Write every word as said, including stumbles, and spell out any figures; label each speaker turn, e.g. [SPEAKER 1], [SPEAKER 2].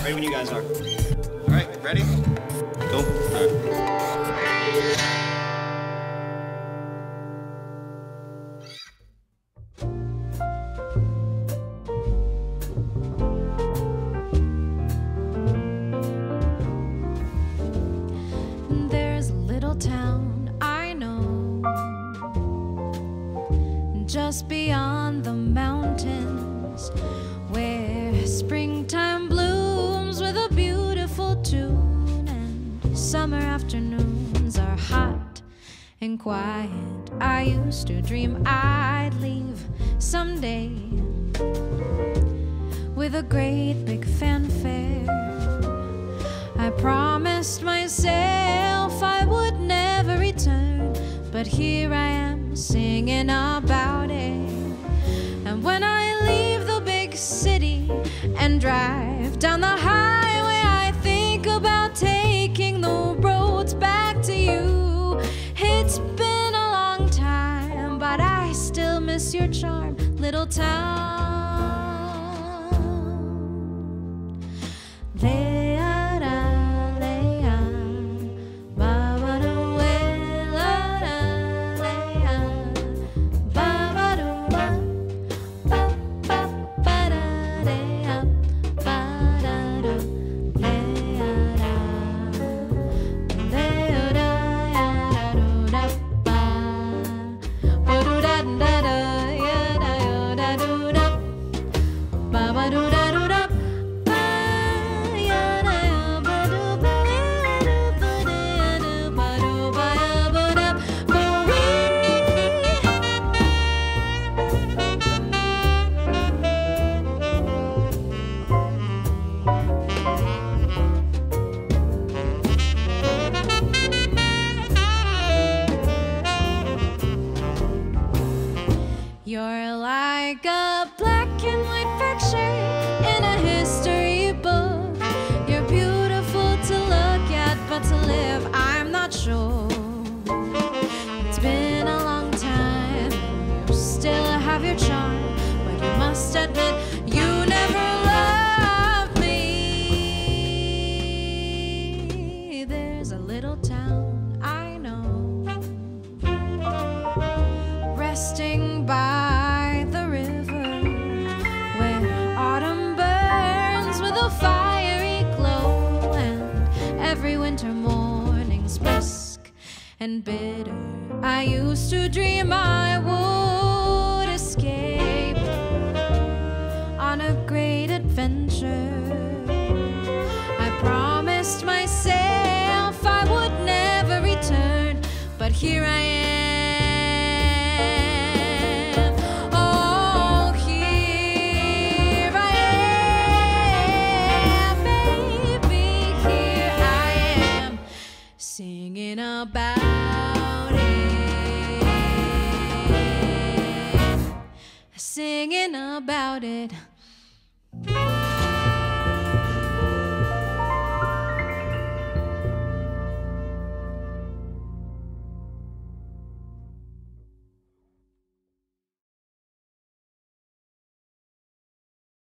[SPEAKER 1] Ready when you guys are. All right, ready? Go. All right.
[SPEAKER 2] There's a little town I know just beyond the mountains, where springtime blooms with a beautiful tune, and summer afternoons are hot and quiet. I used to dream I'd leave someday with a great big fanfare. I promised myself I would never return, but here I am singing about it. And when I leave the big city and drive down the highway, I think about taking the roads back to you. It's been a long time, but I still miss your charm, little town. There you're like a black and white picture in a history book. You're beautiful to look at, but to live, I'm not sure. It's been a long time, and you still have your charm, but you must admit you never loved me. There's a little town I know, resting by the river, where autumn burns with a fiery glow, and every winter morning's brisk and bitter. I used to dream I would escape on a great adventure. I promised myself I would never return, but here I am. Singing about it, singing about it.